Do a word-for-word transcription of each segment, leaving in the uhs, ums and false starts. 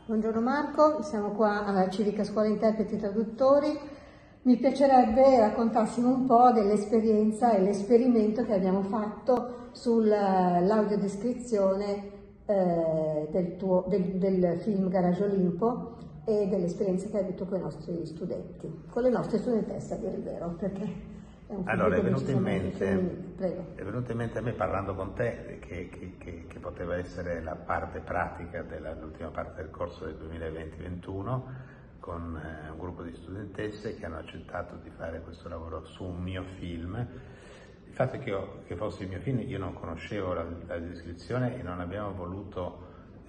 Buongiorno Marco, siamo qua alla Civica Scuola Interpreti Traduttori. Mi piacerebbe raccontassimo un po' dell'esperienza e l'esperimento che abbiamo fatto sull'audiodescrizione eh, del, tuo, del, del film Garage Olimpo e dell'esperienza che hai avuto con i nostri studenti, con le nostre studentesse a dire il vero, perché è un allora è venuto, in mente, è venuto in mente a me parlando con te che, che, che, che poteva essere la parte pratica dell'ultima parte del corso del duemilaventi ventuno con eh, un gruppo di studentesse che hanno accettato di fare questo lavoro su un mio film. Il fatto è che, io, che fosse il mio film, io non conoscevo la, la descrizione e non abbiamo voluto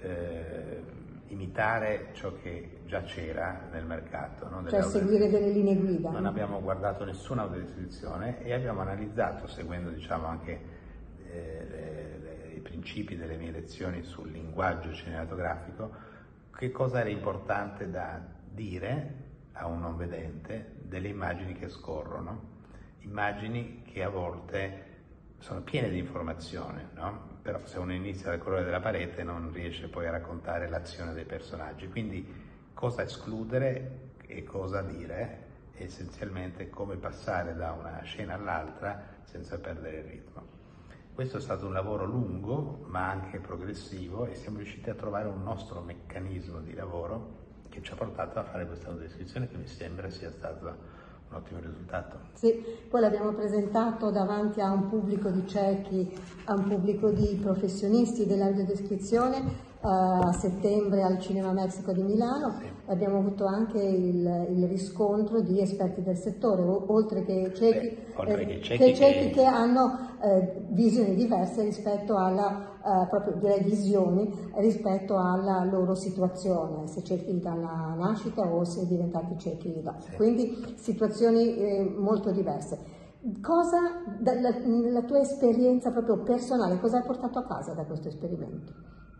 eh, imitare ciò che già c'era nel mercato, no? Cioè seguire delle linee guida. Non abbiamo guardato nessuna audiodescrizione e abbiamo analizzato, seguendo diciamo anche eh, le, le, i principi delle mie lezioni sul linguaggio cinematografico, che cosa era importante da dire a un non vedente delle immagini che scorrono, immagini che a volte sono piene di informazione, no? Però se uno inizia dal colore della parete non riesce poi a raccontare l'azione dei personaggi, quindi cosa escludere e cosa dire, e essenzialmente come passare da una scena all'altra senza perdere il ritmo. Questo è stato un lavoro lungo ma anche progressivo e siamo riusciti a trovare un nostro meccanismo di lavoro che ci ha portato a fare questa descrizione che mi sembra sia stata un ottimo risultato. Sì, poi l'abbiamo presentato davanti a un pubblico di ciechi, a un pubblico di professionisti dell'audiodescrizione a settembre al Cinema Mexico di Milano. Sì. Abbiamo avuto anche il, il riscontro di esperti del settore, oltre che ciechi, Beh, oltre eh, che ciechi, che, ciechi che... che hanno eh, visioni diverse rispetto alla Uh, proprio direi visioni rispetto alla loro situazione, se ciechi dalla nascita o se diventati ciechi dopo. Sì. Quindi situazioni eh, molto diverse. Cosa, dalla, la tua esperienza proprio personale, cosa hai portato a casa da questo esperimento?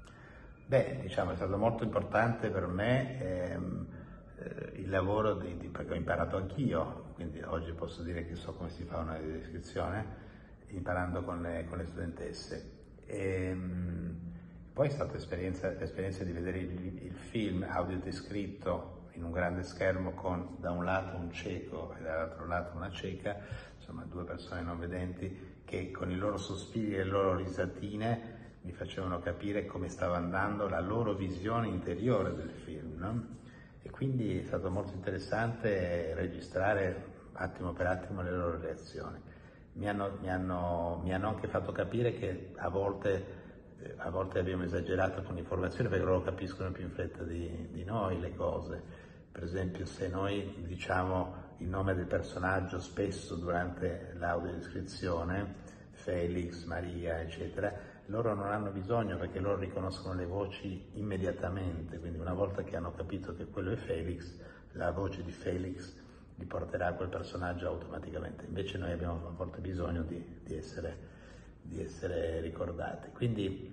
Beh, diciamo è stato molto importante per me ehm, eh, il lavoro di, di, perché ho imparato anch'io, quindi oggi posso dire che so come si fa una descrizione, imparando con le, con le studentesse. E, poi è stata l'esperienza, l'esperienza di vedere il, il film audiodescritto in un grande schermo con da un lato un cieco e dall'altro lato una cieca, insomma due persone non vedenti che con i loro sospiri e le loro risatine mi facevano capire come stava andando la loro visione interiore del film, no? E quindi è stato molto interessante registrare attimo per attimo le loro reazioni. Mi hanno, mi, hanno, mi hanno anche fatto capire che a volte, eh, a volte abbiamo esagerato con l'informazione perché loro capiscono più in fretta di, di noi le cose. Per esempio, se noi diciamo il nome del personaggio spesso durante l'audiodescrizione, Felix, Maria, eccetera, loro non hanno bisogno perché loro riconoscono le voci immediatamente, quindi una volta che hanno capito che quello è Felix, la voce di Felix li porterà a quel personaggio automaticamente, invece noi abbiamo a volte bisogno di, di, essere, di essere ricordati. Quindi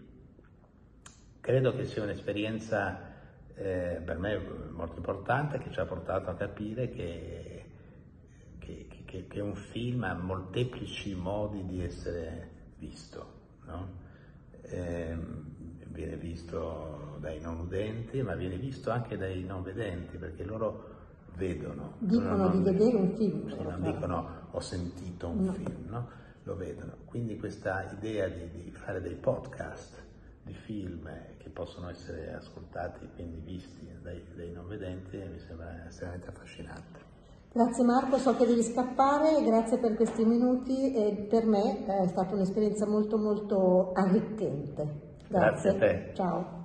credo che sia un'esperienza eh, per me molto importante che ci ha portato a capire che, che, che, che un film ha molteplici modi di essere visto, no? Eh, viene visto dai non udenti ma viene visto anche dai non vedenti perché loro vedono. Dicono di vedere un film. Sì, non dicono ho sentito un no. film, no? Lo vedono. Quindi questa idea di, di fare dei podcast di film che possono essere ascoltati, quindi visti dai, dai non vedenti, mi sembra estremamente affascinante. Grazie Marco, so che devi scappare, grazie per questi minuti e per me è stata un'esperienza molto molto arricchente. Grazie. Grazie a te. Ciao.